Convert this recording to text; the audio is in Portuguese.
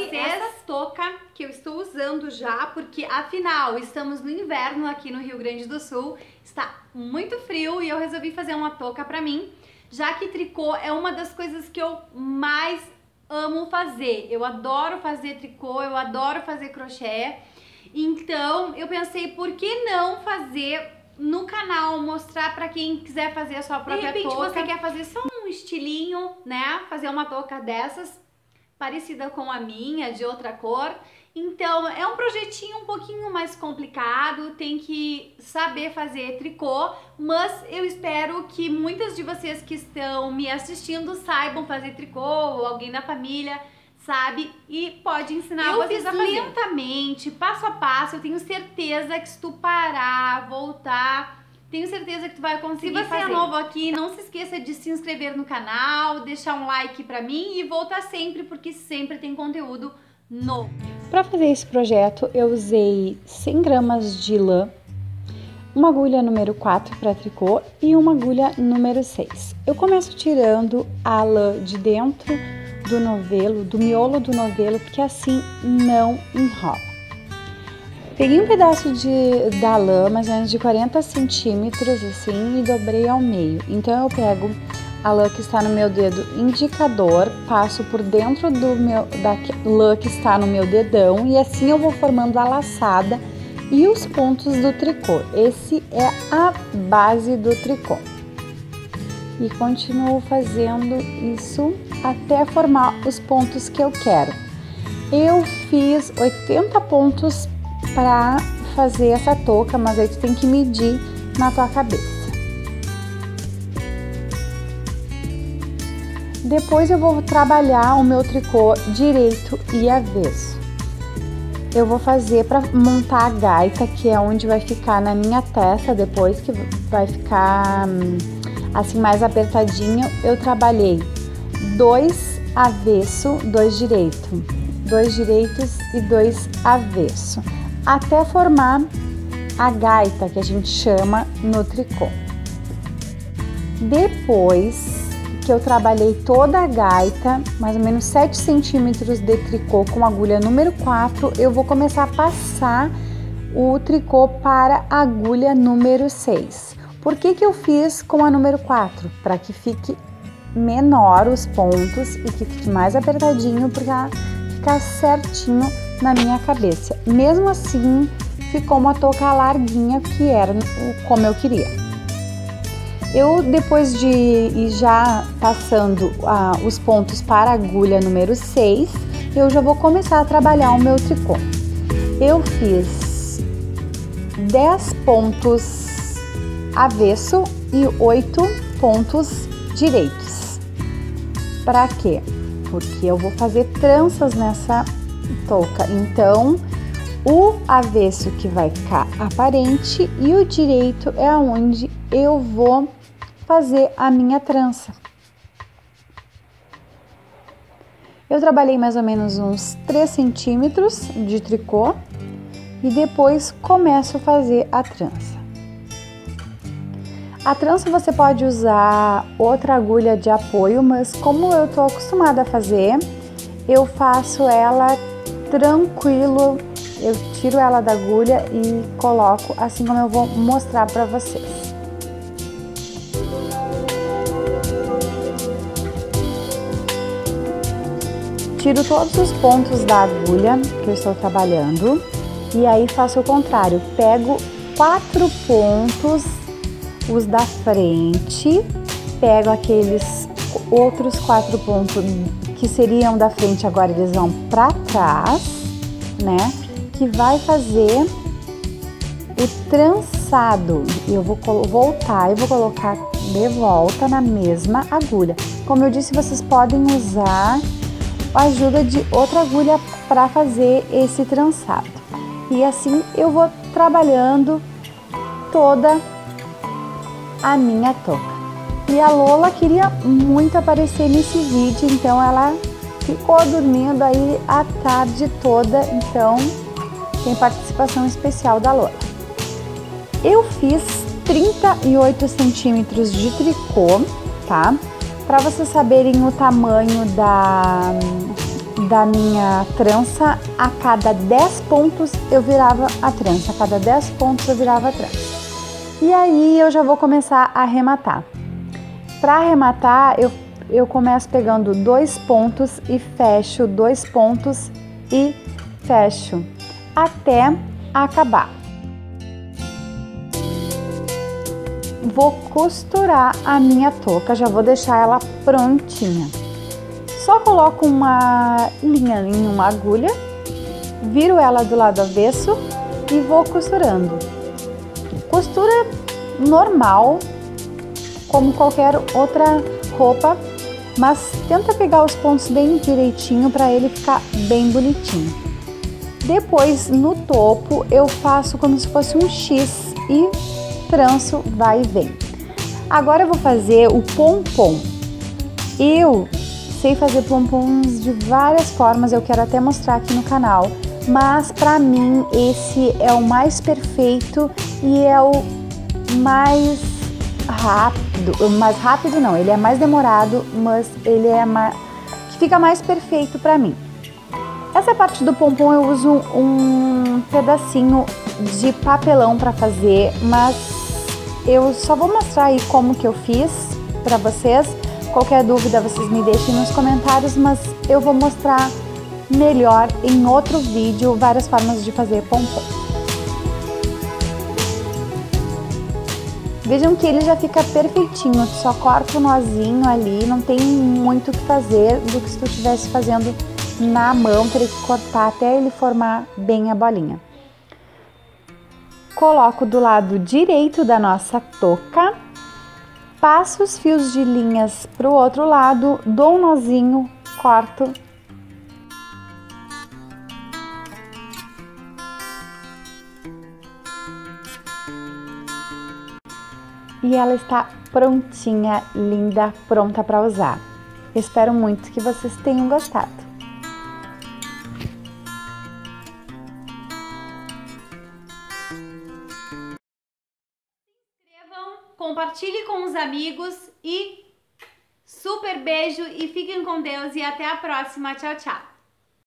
vocês essa touca que eu estou usando já, porque afinal estamos no inverno aqui no Rio Grande do Sul, está muito frio e eu resolvi fazer uma touca pra mim, já que tricô é uma das coisas que eu mais amo fazer. Eu adoro fazer tricô, eu adoro fazer crochê, então eu pensei, por que não fazer no canal, mostrar pra quem quiser fazer a sua própria touca. De repente você quer fazer só um estilinho, né, fazer uma touca dessas, parecida com a minha, de outra cor. Então é um projetinho um pouquinho mais complicado, tem que saber fazer tricô, mas eu espero que muitas de vocês que estão me assistindo saibam fazer tricô, ou alguém da família sabe e pode ensinar vocês a fazer. Eu fiz lentamente, passo a passo, eu tenho certeza que se tu parar, voltar, tenho certeza que tu vai conseguir fazer. Se você é novo aqui, não se esqueça de se inscrever no canal, deixar um like pra mim e voltar sempre, porque sempre tem conteúdo novo. Para fazer esse projeto, eu usei 100 gramas de lã, uma agulha número 4 para tricô e uma agulha número 6. Eu começo tirando a lã de dentro do novelo, do miolo do novelo, porque assim não enrola. Peguei um pedaço da lã, mais ou menos de 40 centímetros, assim, e dobrei ao meio. Então eu pego a lã que está no meu dedo indicador, passo por dentro da lã que está no meu dedão e assim eu vou formando a laçada e os pontos do tricô. Esse é a base do tricô. E continuo fazendo isso até formar os pontos que eu quero. Eu fiz 80 pontos para fazer essa touca, mas aí tu tem que medir na tua cabeça. Depois eu vou trabalhar o meu tricô direito e avesso. Eu vou fazer para montar a gaita, que é onde vai ficar na minha testa, depois que vai ficar assim mais apertadinho. Eu trabalhei 2 avesso, 2 direito, 2 direitos e 2 avesso, até formar a gaita, que a gente chama no tricô. Depois que eu trabalhei toda a gaita, mais ou menos 7 centímetros de tricô com agulha número 4, eu vou começar a passar o tricô para a agulha número 6. Por que eu fiz com a número 4? Para que fique menor os pontos e que fique mais apertadinho, para ficar certinho na minha cabeça. Mesmo assim, ficou uma touca larguinha, que era como eu queria. Eu, depois de ir já passando os pontos para a agulha número 6, eu já vou começar a trabalhar o meu tricô. Eu fiz 10 pontos avesso e 8 pontos direitos. Para quê? Porque eu vou fazer tranças nessa touca, então o avesso que vai ficar aparente e o direito é onde eu vou fazer a minha trança. Eu trabalhei mais ou menos uns 3 centímetros de tricô e depois começo a fazer a trança. A trança você pode usar outra agulha de apoio, mas como eu tô acostumada a fazer, eu faço ela tranquilo, eu tiro ela da agulha e coloco assim como eu vou mostrar para vocês. Tiro todos os pontos da agulha que eu estou trabalhando e aí faço o contrário, pego 4 pontos, os da frente, pego aqueles outros 4 pontos que seriam da frente, agora eles vão para trás, né? Que vai fazer o trançado. Eu vou voltar e vou colocar de volta na mesma agulha. Como eu disse, vocês podem usar a ajuda de outra agulha para fazer esse trançado. E assim eu vou trabalhando toda a minha touca. E a Lola queria muito aparecer nesse vídeo, então ela ficou dormindo aí a tarde toda, então tem participação especial da Lola. Eu fiz 38 centímetros de tricô, tá? Para vocês saberem o tamanho da minha trança, a cada 10 pontos eu virava a trança, a cada 10 pontos eu virava a trança. E aí eu já vou começar a arrematar. Para arrematar, eu começo pegando 2 pontos e fecho, 2 pontos e fecho, até acabar. Vou costurar a minha touca, já vou deixar ela prontinha. Só coloco uma linha em uma agulha, viro ela do lado avesso e vou costurando. Costura normal, como qualquer outra roupa, mas tenta pegar os pontos bem direitinho para ele ficar bem bonitinho. Depois, no topo, eu faço como se fosse um X e tranço, vai e vem. Agora eu vou fazer o pompom. Eu sei fazer pompons de várias formas, eu quero até mostrar aqui no canal, mas para mim esse é o mais perfeito e é o mais rápido não, ele é mais demorado, mas ele é que fica mais perfeito para mim. Essa parte do pompom eu uso um pedacinho de papelão para fazer, mas eu só vou mostrar aí como que eu fiz para vocês. Qualquer dúvida vocês me deixem nos comentários, mas eu vou mostrar melhor em outro vídeo várias formas de fazer pompom. Vejam que ele já fica perfeitinho, tu só corta o nozinho ali, não tem muito o que fazer do que se tu estivesse fazendo na mão, teria que cortar até ele formar bem a bolinha. Coloco do lado direito da nossa touca, passo os fios de linhas para o outro lado, dou um nozinho, corto. E ela está prontinha, linda, pronta para usar. Espero muito que vocês tenham gostado. Compartilhe com os amigos e super beijo e fiquem com Deus e até a próxima. Tchau, tchau.